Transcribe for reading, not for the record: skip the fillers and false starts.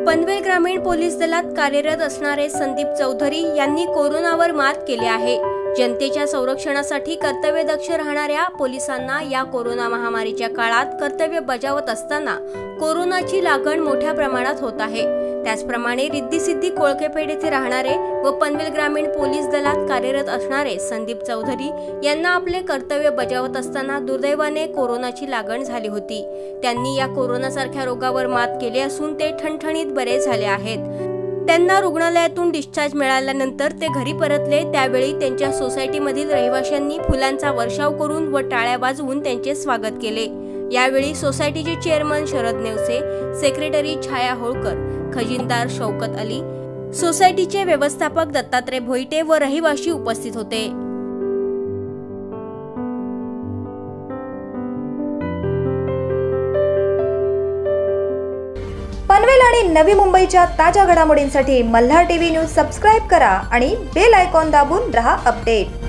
पनवेल ग्रामीण पोलीस दलात कार्यरत असणारे संदीप चौधरी यांनी कोरोनावर मात केली आहे। जनतेच्या संरक्षणासाठी कर्तव्यदक्ष राहणाऱ्या पोलिसांना या कोरोना महामारीच्या काळात कर्तव्य बजावत असताना कोरोनाची लागण मोठ्या प्रमाणात होत आहे। त्याचप्रमाणे रिद्धी-सिद्धी कोळकेपेठ येथे राहणारे व पनवेल ग्रामीण पोलीस दलात कार्यरत असणारे संदीप चौधरी यांना आपले कर्तव्य बजावत असताना दुर्दैवाने कोरोनाची लागण झाली होती। त्यांनी या कोरोनासारख्या रोगावर मात केली असून ते ठणठणीत बरे झाले आहेत। त्यांना रुग्णालयातून डिस्चार्ज मिळाल्यानंतर ते घरी परतले। त्यावेळी त्यांच्या सोसायटीमधील रहिवाशांनी फुलांचा वर्षाव करून व टाळ्या वाजवून त्यांचे स्वागत केले। यावेळी सोसायटीचे चेअरमन शरद नेवसे, सेक्रेटरी छाया होळकर, खजिनदार शौकत अली, सोसायटीचे व्यवस्थापक दत्तात्रय भोईटे व रहिवाशी उपस्थित होते। पनवेल आणि नवी मुंबईच्या ताज्या घडामोडींसाठी मल्हार टीव्ही न्यूज सबस्क्राइब करा आणि बेल आयकॉन दाबून रहा अपडेट।